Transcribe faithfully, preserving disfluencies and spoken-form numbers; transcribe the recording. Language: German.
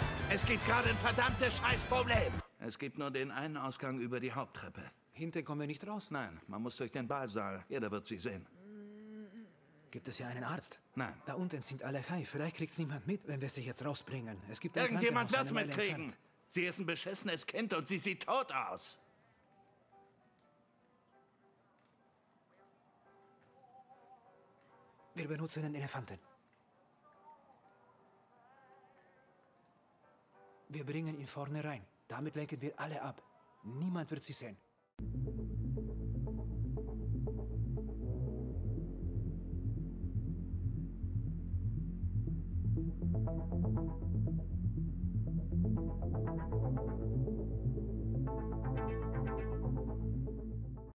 Es gibt gerade ein verdammtes Scheißproblem. Es gibt nur den einen Ausgang über die Haupttreppe. Hinten kommen wir nicht raus? Nein, man muss durch den Ballsaal. Jeder wird sie sehen. Gibt es hier einen Arzt? Nein. Da unten sind alle high. Vielleicht kriegt's niemand mit, wenn wir sie jetzt rausbringen. Es gibt ein Irgendjemand Krankenhaus wird's eine Meile mitkriegen. entfernt. Sie ist ein beschissenes Kind und sie sieht tot aus. Wir benutzen den Elefanten. Wir bringen ihn vorne rein. Damit lenken wir alle ab. Niemand wird sie sehen.